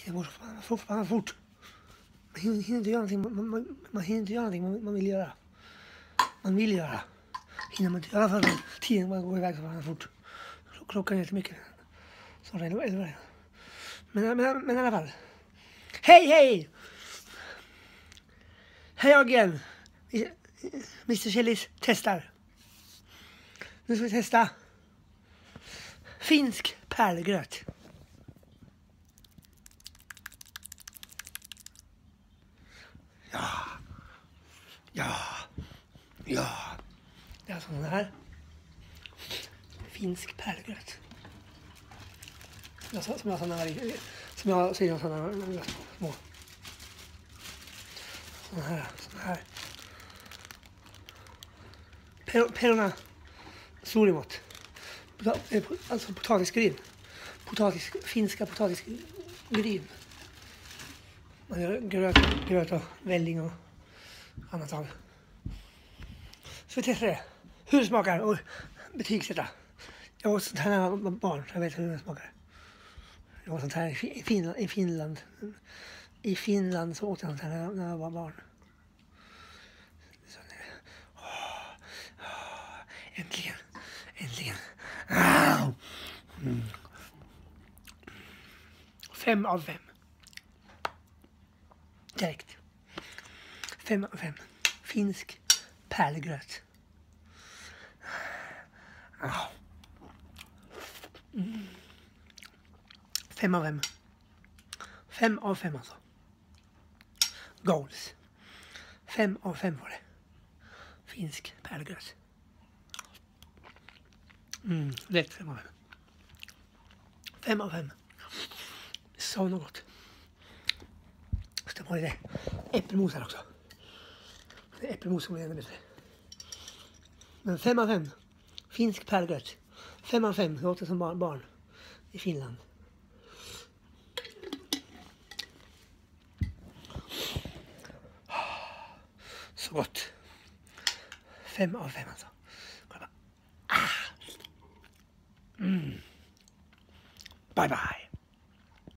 Tiden går så förbannat fort. Man hinner inte göra någonting. Man hinner inte göra någonting man vill göra. Man vill göra. Hinner man inte göra för tiden går iväg så förbannat fort. Klockan är jättemycket. Så det är det. Men i alla fall. Hej! Här jag igen. Mr. Chillis testar. Nu ska vi testa finsk pärlgröt. Ja. Det är alltså den här. Finsk pärlgröt. Som jag ser sådana små. Sådana här. Perona Sorimått. Alltså potatisgryn. Finska potatisgryn. Man gör gröt och välling och annat av. Så vi testar det. Hur det smakar och betygsätta. Jag åt sånt här när jag var barn, så jag vet hur det smakar. Jag åt sånt här i Finland. I Finland så åt jag sånt här när jag var barn. Äntligen. 5 av 5. Direkt. 5 av 5. Finsk pärlgröt. 5 av 5. 5 av 5 alltså. Goals. 5 av 5 var det. Finsk pärlgröt. Rätt 5 av 5. 5 av 5. Så något. Så var det äppelmos här också. Det är äppelmos som är ännu bättre. Men 5 av 5. Finsk pärlgröt. 5 av 5. Jag åt det som barn i Finland. Så gott. 5 av 5 alltså. Bye bye.